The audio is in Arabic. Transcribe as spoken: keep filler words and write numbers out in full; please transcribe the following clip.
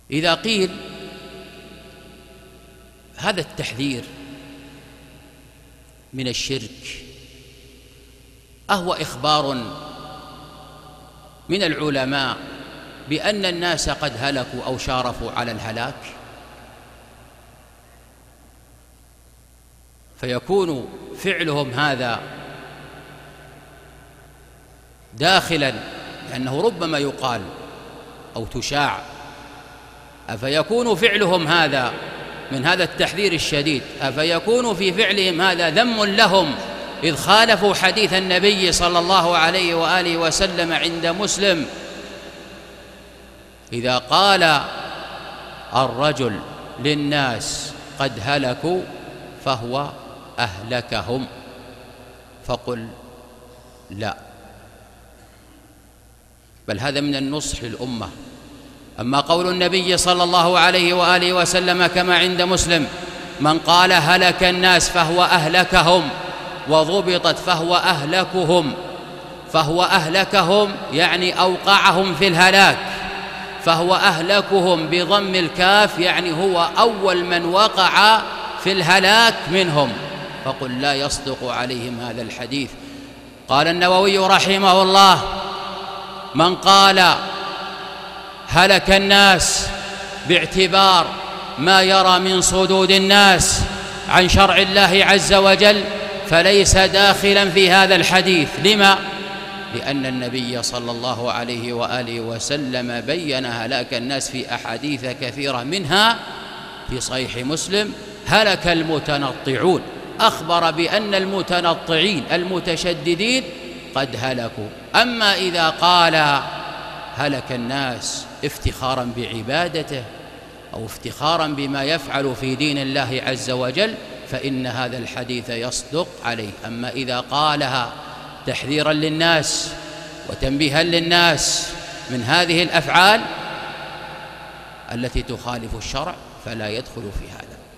إذا قيل هذا التحذير من الشرك أهو إخبار من العلماء بأن الناس قد هلكوا أو شارفوا على الهلاك، فيكون فعلهم هذا داخلا، لأنه ربما يقال أو تشاع أفيكون فعلهم هذا من هذا التحذير الشديد، أفيكون في فعلهم هذا ذم لهم إذ خالفوا حديث النبي صلى الله عليه وآله وسلم عند مسلم إذا قال الرجل للناس قد هلكوا فهو أهلكهم، فقل لا، بل هذا من النصح للأمة. أما قول النبي صلى الله عليه وآله وسلم كما عند مسلم من قال هلك الناس فهو أهلكهم، وضبطت فهو أهلكهم، فهو أهلكهم يعني أوقعهم في الهلاك، فهو أهلكهم بضم الكاف يعني هو أول من وقع في الهلاك منهم، فقل لا يصدق عليهم هذا الحديث. قال النووي رحمه الله من قال هلك الناس باعتبار ما يرى من صدود الناس عن شرع الله عز وجل فليس داخلا في هذا الحديث. لما؟ لأن النبي صلى الله عليه وآله وسلم بين هلاك الناس في أحاديث كثيرة، منها في صحيح مسلم هلك المتنطعون، أخبر بأن المتنطعين المتشددين قد هلكوا. أما إذا قال هلك الناس افتخارا بعبادته أو افتخارا بما يفعل في دين الله عز وجل فإن هذا الحديث يصدق عليه. أما إذا قالها تحذيرا للناس وتنبيها للناس من هذه الأفعال التي تخالف الشرع فلا يدخل في هذا.